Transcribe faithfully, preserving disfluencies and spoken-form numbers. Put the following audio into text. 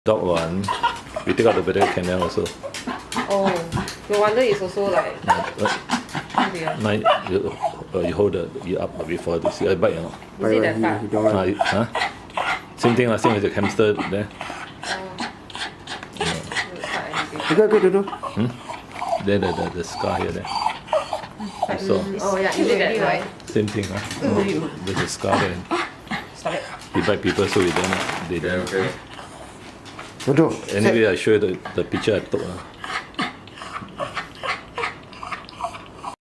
dog one, we take out the bladder canal also. Oh, no wonder it's also like. Now you, uh, you hold the you up before to see I bite or not. Is it that part? He don't want. Uh, huh? Same thing, same as the hamster there. Go, go, go, go. Hmm? There, the, the, the scar here there. You saw. Oh yeah, is it that right? Same thing, huh? Oh, there's a scar there. Stop it. He bite people so we don't, they don't. Duduk. Anyway, I show you the, the picture I took. Uh.